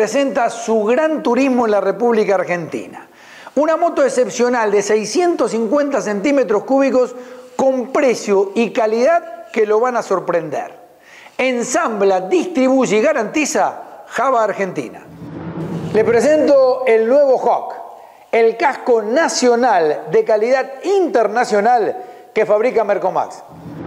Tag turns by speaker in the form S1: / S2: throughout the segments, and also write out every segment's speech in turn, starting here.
S1: presenta su Gran Turismo en la República Argentina. Una moto excepcional de 650 centímetros cúbicos con precio y calidad que lo van a sorprender. Ensambla, distribuye y garantiza Java Argentina. Le presento el nuevo Hawk, el casco nacional de calidad internacional que fabrica Mercomax.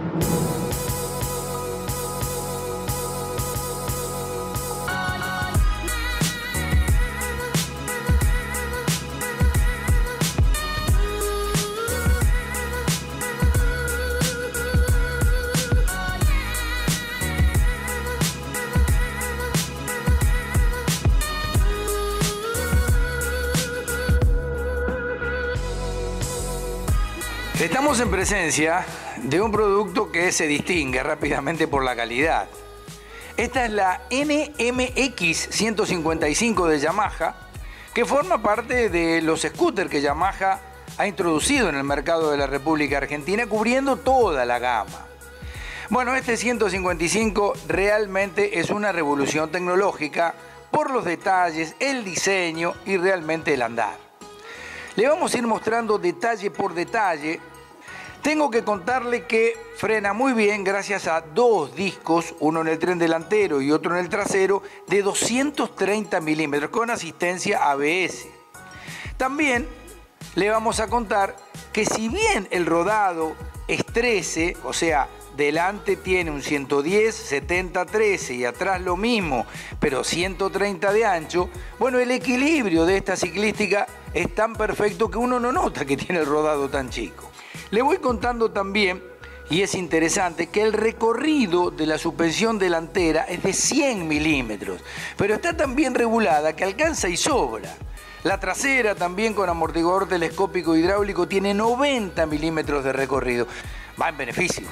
S1: Estamos en presencia de un producto que se distingue rápidamente por la calidad. Esta es la NMX 155 de Yamaha, que forma parte de los scooters que Yamaha ha introducido en el mercado de la República Argentina, cubriendo toda la gama. Bueno, este 155 realmente es una revolución tecnológica por los detalles, el diseño y realmente el andar. Le vamos a ir mostrando detalle por detalle. Tengo que contarle que frena muy bien gracias a dos discos, uno en el tren delantero y otro en el trasero, de 230 milímetros con asistencia ABS. También le vamos a contar que si bien el rodado es 13, o sea, delante tiene un 110, 70, 13 y atrás lo mismo, pero 130 de ancho, bueno, el equilibrio de esta ciclística es tan perfecto que uno no nota que tiene el rodado tan chico. Le voy contando también, y es interesante, que el recorrido de la suspensión delantera es de 100 milímetros, pero está tan bien regulada que alcanza y sobra. La trasera, también con amortiguador telescópico hidráulico, tiene 90 milímetros de recorrido. Va en beneficio.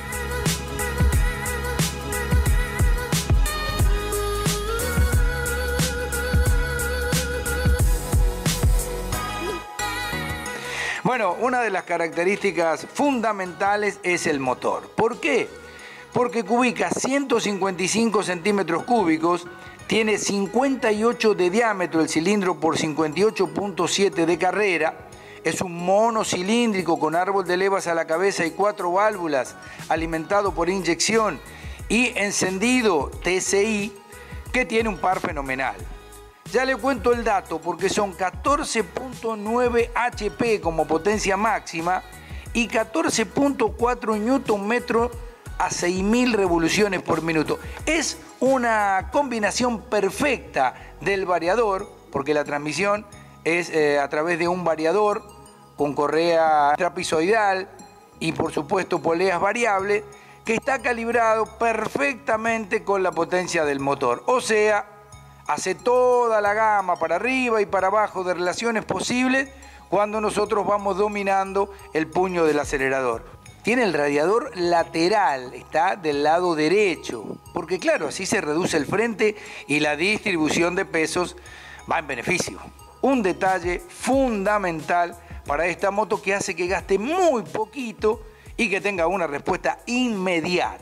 S1: Bueno, una de las características fundamentales es el motor. ¿Por qué? Porque cubica 155 centímetros cúbicos, tiene 58 de diámetro el cilindro por 58.7 de carrera, es un monocilíndrico con árbol de levas a la cabeza y 4 válvulas, alimentado por inyección y encendido TSI, que tiene un par fenomenal. Ya le cuento el dato porque son 14.9 HP como potencia máxima y 14.4 Nm a 6.000 revoluciones por minuto. Es una combinación perfecta del variador, porque la transmisión es a través de un variador con correa trapezoidal y por supuesto poleas variables, que está calibrado perfectamente con la potencia del motor. O sea, hace toda la gama para arriba y para abajo de relaciones posibles cuando nosotros vamos dominando el puño del acelerador. Tiene el radiador lateral, está del lado derecho, porque claro, así se reduce el frente y la distribución de pesos va en beneficio. Un detalle fundamental para esta moto que hace que gaste muy poquito y que tenga una respuesta inmediata.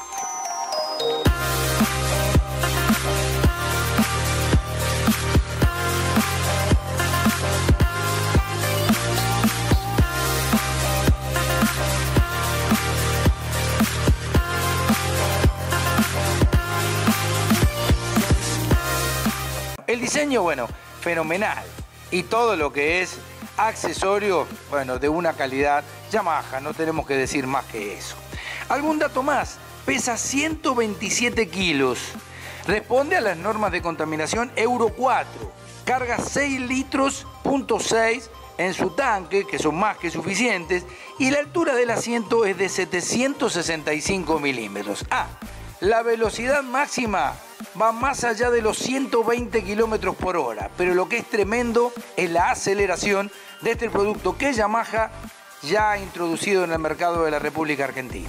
S1: El diseño, bueno, fenomenal. Y todo lo que es accesorio, bueno, de una calidad Yamaha, no tenemos que decir más que eso. ¿Algún dato más? Pesa 127 kilos. Responde a las normas de contaminación Euro 4. Carga 6 litros, .6 en su tanque, que son más que suficientes. Y la altura del asiento es de 765 milímetros. La velocidad máxima va más allá de los 120 kilómetros por hora, pero lo que es tremendo es la aceleración de este producto que Yamaha ya ha introducido en el mercado de la República Argentina.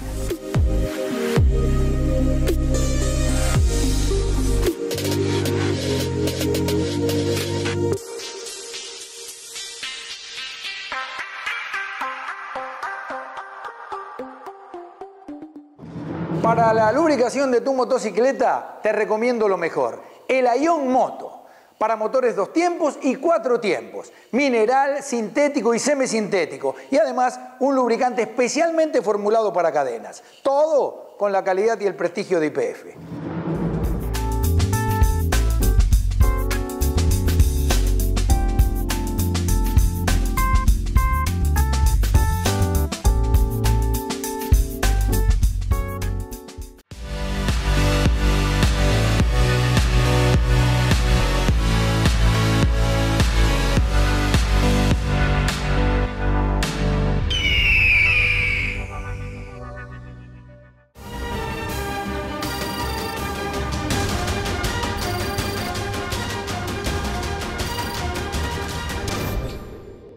S1: Para la lubricación de tu motocicleta te recomiendo lo mejor, el Ion Moto. para motores 2 tiempos y 4 tiempos, mineral, sintético y semisintético, y además un lubricante especialmente formulado para cadenas. Todo con la calidad y el prestigio de YPF.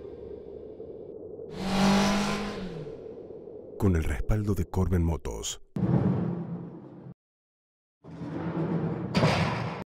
S2: Con el respaldo de Corben Motos,